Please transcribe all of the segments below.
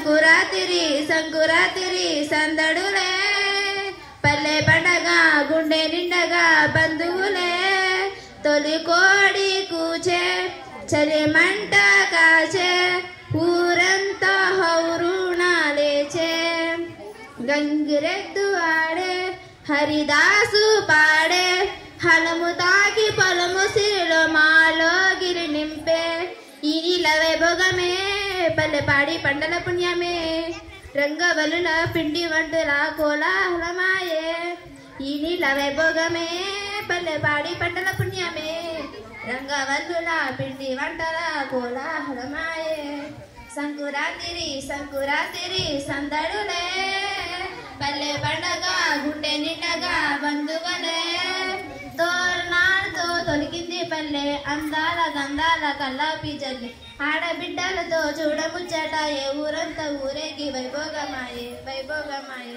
సంకురాతిరి సంకురాతిరి సందడులే పల్లె పండగ గుండె నిండగా బంధువులే తొలి కోడి కూచే చలిమంట కాచే ఊరంతా హౌరునా లేచే గంగిరెద్దు ఆడే హరిదాసు పాడే హలము తాకి పొలము సిరిలో మాలో గిరి నింపే ఈ నీల వైభోగమే పల్లె పాడి పంటల పుణ్యమే రంగవల్లుల పిండి వంటల కోలాహలమాయే ఈ నీల వైభోగమే పల్లె పాడి పంటల పుణ్యమే రంగవల్లుల పిండి వంటల కోలాహలమాయే సంకురాతిరి సంకురాతిరి సందడులే పల్లె పండగ గుండె నిండగా బంధువులే తోరణాలతో తొలిగింది పల్లె అందాల గంధాల కల్లాపి జల్లి ఆడబిడ్డలతో చూడముచ్చట ఏ ఊరంతా ఊరేగి వైభోగమాయే వైభోగమాయే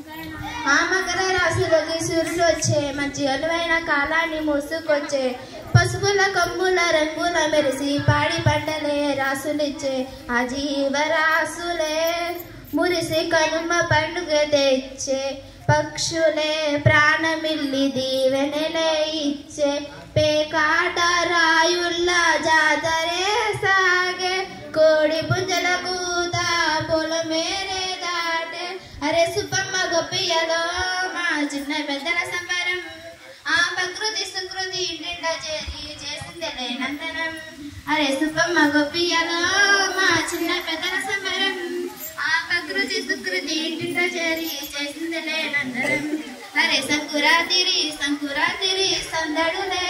ఆ మకర రాశిలోకి సూర్యుడు వచ్చే మంచి అనువైన కాలాన్ని మూసుకొచ్చే పసుపుల కొమ్ముల రంగుల మెరిసి పాడి పంటలే రాసులిచ్చే ఆ జీవరాసులే మురిసి కనుమ పండుగ తెచ్చే పక్షులే ప్రాణమిల్లి దీవెనలే ఇచ్చే పేకాట రాయుళ్ళ జాతరే సాగే కోడి పుంజల కూత పొలమేరే దాటే అరే సుబ్బమ్మ గొప్పియలో మా చిన్న పెద్దల సంబరం ఆ ప్రకృతి సుకృతి ఇంటింట చేరి చేసిందలే నందనం అరే సుబ్బమ్మ గొప్పియలో మా చిన్న పెద్దల సంబరం ఆ ప్రకృతి సుకృతి ఇంటింట చేరి చేసిందలే నందనం అరే సంకురాతిరి సంకురాతిరి సందడులే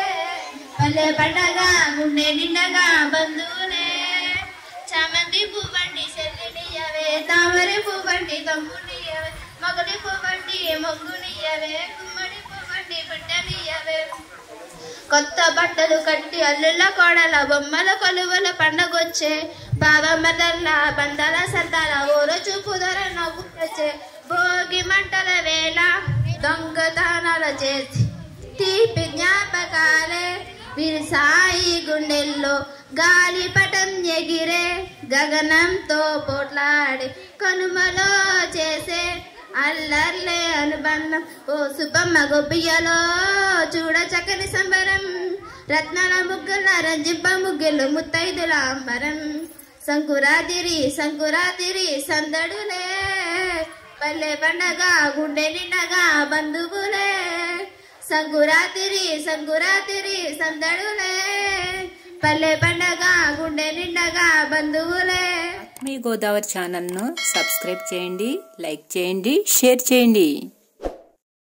పల్లె పండగ గుండె నిండగా బంధువులే చామంతి పువ్వండి చెల్లినియవే తామరి పువ్వండి తమ్మునియవే మొగలి పువ్వండి మొగ్గునియవే గుమ్మడి పువ్వండి బిడ్డనియవే కొత్త బట్టలు కట్టి అల్లుళ్ళ కోడల బొమ్మల కొలువుల పండగొచ్చే బావమ్మల బంధాల సర్దాల ఊరు చూపు ధర నవ్వు తెచ్చే భోగి మంటల వేళ దొంగతనాల చేసి తీపి జ్ఞాపకాలే విరిసాయి గుండెల్లో గాలిపటం ఎగిరే గగనంతో పోట్లాడే కనుమలో చేసే అల్లర్లే అనుబంధం ఓ సుబ్బమ్మ గొబ్బియలో చూడ చక్కని సంబరం రత్నాల ముగ్గుల రంజింప ముగ్గులు ముత్తైదుల అంబరం సంకురాతిరి సంకురాతిరి సందడులే పల్లె పండగ గుండె నిండగా బంధువులే సంకురాతిరి సంకురాతిరి సందడులే పల్లె పండగ గుండె నిండగా బంధువులే మీ గోదావరి ఛానల్ను సబ్స్క్రైబ్ చేయండి, లైక్ చేయండి, షేర్ చేయండి.